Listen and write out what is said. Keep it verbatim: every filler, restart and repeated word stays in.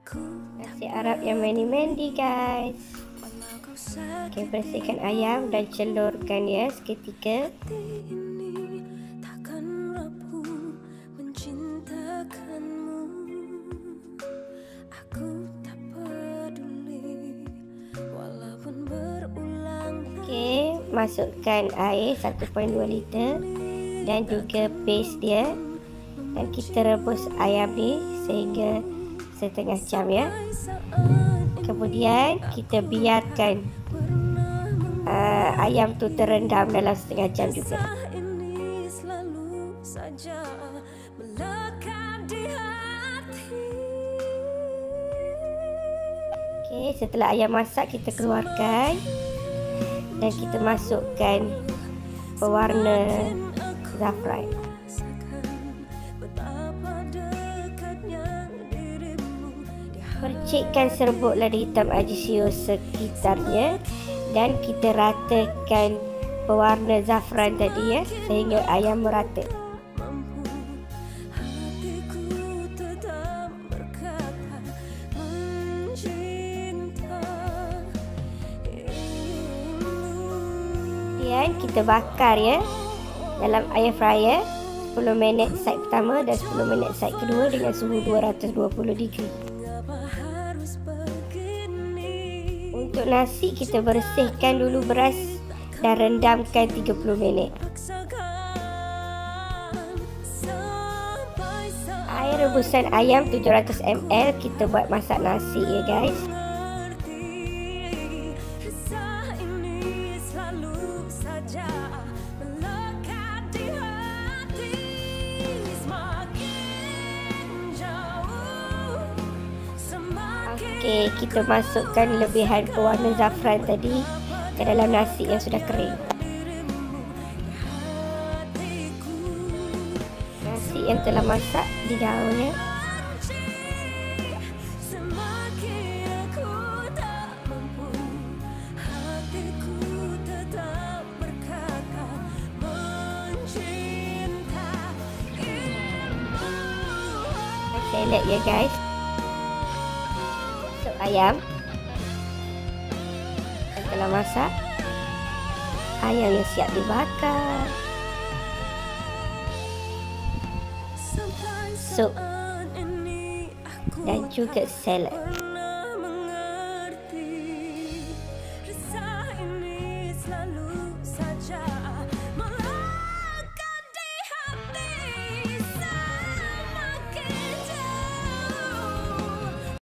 Nasi Arab yang mandi-mandi, guys. Oke, bersihkan ayam dan celurkan ya seketika. Oke, masukkan air satu koma dua liter dan juga paste dia, dan kita rebus ayam ni sehingga setengah jam ya. Kemudian kita biarkan uh, ayam tu terendam dalam setengah jam juga. Okey, setelah ayam masak kita keluarkan dan kita masukkan pewarna zafran. Percikkan serbuk lada hitam ajisiyo sekitarnya dan kita ratakan pewarna zafran tadi ya sehingga ayam merata. Kemudian kita bakar ya dalam air fryer sepuluh minit side pertama dan sepuluh minit side kedua dengan suhu dua ratus dua puluh darjah. Untuk nasi kita bersihkan dulu beras dan rendamkan tiga puluh minit. Air rebusan ayam tujuh ratus mililiter kita buat masak nasi ya guys. Okey, kita masukkan lebihan pewarna zafran tadi ke dalam nasi yang sudah kering. Nasi yang telah masak di daunnya. Saya lihat ya guys. Ayam yang telah masak, ayam yang siap dibakar, sup dan juga salad.